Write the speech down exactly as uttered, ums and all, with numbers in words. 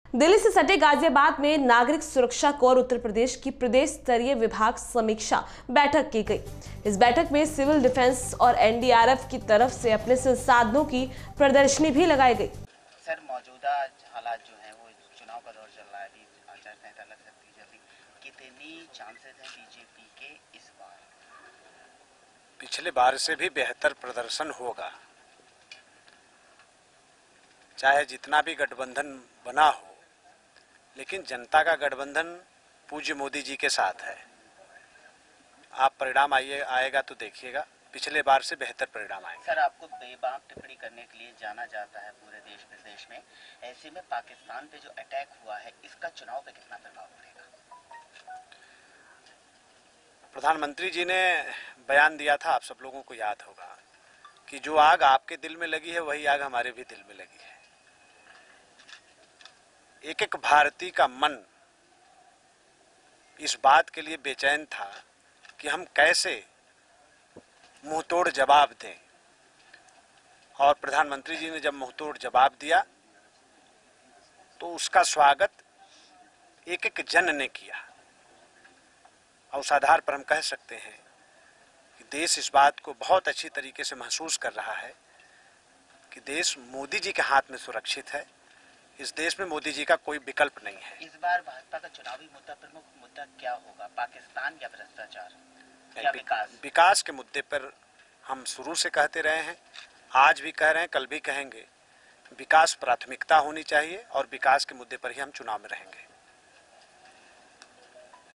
दिल्ली से सटे गाजियाबाद में नागरिक सुरक्षा कोर उत्तर प्रदेश की प्रदेश स्तरीय विभाग समीक्षा बैठक की गई। इस बैठक में सिविल डिफेंस और एनडीआरएफ की तरफ से अपने संसाधनों की प्रदर्शनी भी लगाई गई। सर, मौजूदा हालात जो है वो चुनाव का दौर चल रहा है, आचार संहिता लग सकती है, कितनी चांसेस हैं बीजेपी के इस बार? पिछले बार से भी बेहतर प्रदर्शन होगा, चाहे जितना भी गठबंधन बना हो, लेकिन जनता का गठबंधन पूज्य मोदी जी के साथ है। आप परिणाम आइए आएगा तो देखिएगा, पिछले बार से बेहतर परिणाम आएंगे। सर, आपको बेबाक टिप्पणी करने के लिए जाना जाता है पूरे देश विदेश में, ऐसे में पाकिस्तान पे जो अटैक हुआ है इसका चुनाव पे कितना प्रभाव पड़ेगा? प्रधानमंत्री जी ने बयान दिया था, आप सब लोगों को याद होगा कि जो आग आपके दिल में लगी है वही आग हमारे भी दिल में लगी है। एक एक भारतीय का मन इस बात के लिए बेचैन था कि हम कैसे मुंहतोड़ जवाब दें, और प्रधानमंत्री जी ने जब मुंहतोड़ जवाब दिया तो उसका स्वागत एक एक जन ने किया। और उस आधार पर हम कह सकते हैं कि देश इस बात को बहुत अच्छी तरीके से महसूस कर रहा है कि देश मोदी जी के हाथ में सुरक्षित है। इस देश में मोदी जी का कोई विकल्प नहीं है। इस बार भाजपा का चुनावी मुद्दा, प्रमुख मुद्दा क्या होगा? पाकिस्तान या भ्रष्टाचार या विकास? विकास के मुद्दे पर हम शुरू से कहते रहे हैं, आज भी कह रहे हैं, कल भी कहेंगे। विकास प्राथमिकता होनी चाहिए और विकास के मुद्दे पर ही हम चुनाव में रहेंगे।